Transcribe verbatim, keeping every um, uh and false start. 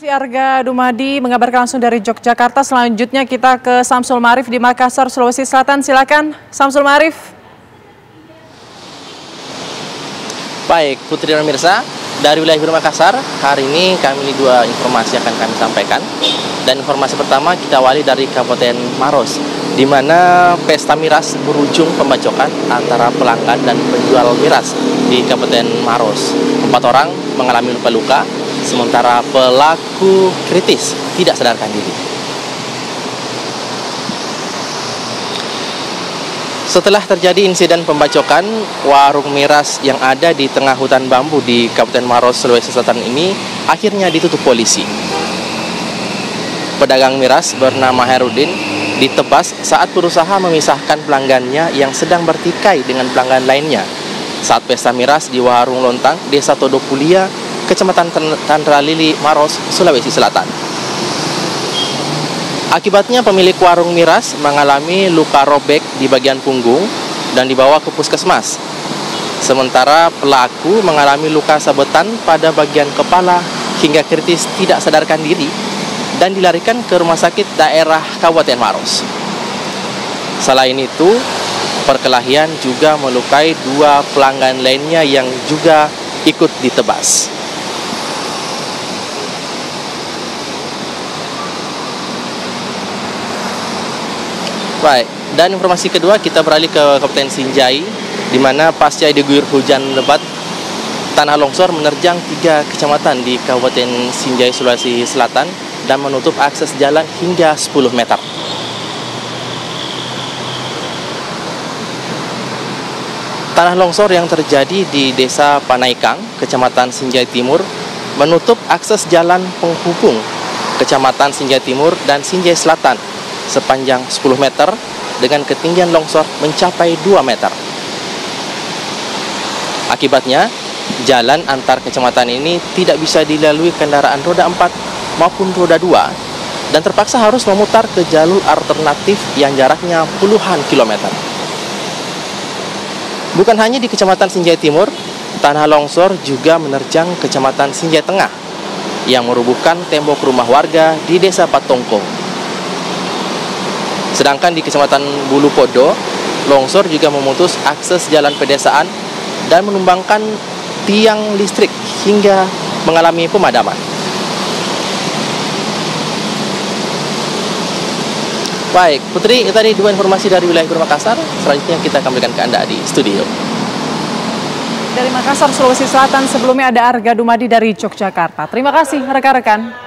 Arga Dumadi mengabarkan langsung dari Yogyakarta. Selanjutnya kita ke Samsul Marif di Makassar, Sulawesi Selatan. Silakan, Samsul Marif. Baik, Putri dan Mirsa, dari wilayah Gubernur Makassar, hari ini kami dua informasi akan kami sampaikan. Dan informasi pertama kita awali dari Kabupaten Maros, di mana pesta miras berujung pembacokan antara pelanggan dan penjual miras di Kabupaten Maros. Empat orang mengalami luka-luka, sementara pelaku kritis tidak sadarkan diri. Setelah terjadi insiden pembacokan, warung miras yang ada di tengah hutan bambu di Kabupaten Maros, Sulawesi Selatan ini akhirnya ditutup polisi. Pedagang miras bernama Herudin ditebas saat berusaha memisahkan pelanggannya yang sedang bertikai dengan pelanggan lainnya saat pesta miras di warung Lontang, Desa Todopulia, Kecamatan Tandra Lili, Maros, Sulawesi Selatan. Akibatnya pemilik warung miras mengalami luka robek di bagian punggung dan dibawa ke puskesmas. Sementara pelaku mengalami luka sabetan pada bagian kepala hingga kritis tidak sadarkan diri dan dilarikan ke rumah sakit daerah Kabupaten Maros. Selain itu, perkelahian juga melukai dua pelanggan lainnya yang juga ikut ditebas. Baik, dan informasi kedua kita beralih ke Kabupaten Sinjai, di mana pasca diguyur hujan lebat, tanah longsor menerjang tiga kecamatan di Kabupaten Sinjai, Sulawesi Selatan dan menutup akses jalan hingga sepuluh meter. Tanah longsor yang terjadi di Desa Panaikang, Kecamatan Sinjai Timur, menutup akses jalan penghubung Kecamatan Sinjai Timur dan Sinjai Selatan sepanjang sepuluh meter dengan ketinggian longsor mencapai dua meter. Akibatnya, jalan antar kecamatan ini tidak bisa dilalui kendaraan roda empat maupun roda dua dan terpaksa harus memutar ke jalur alternatif yang jaraknya puluhan kilometer. Bukan hanya di Kecamatan Sinjai Timur, tanah longsor juga menerjang Kecamatan Sinjai Tengah yang merubuhkan tembok rumah warga di Desa Patongko. Sedangkan di Kecamatan Bulu Podo, longsor juga memutus akses jalan pedesaan dan menumbangkan tiang listrik hingga mengalami pemadaman. Baik, Putri, itu tadi dua informasi dari wilayah Gubernur Makassar. Selanjutnya kita akan berikan ke Anda di studio. Dari Makassar, Sulawesi Selatan, sebelumnya ada Arga Dumadi dari Yogyakarta. Terima kasih rekan-rekan.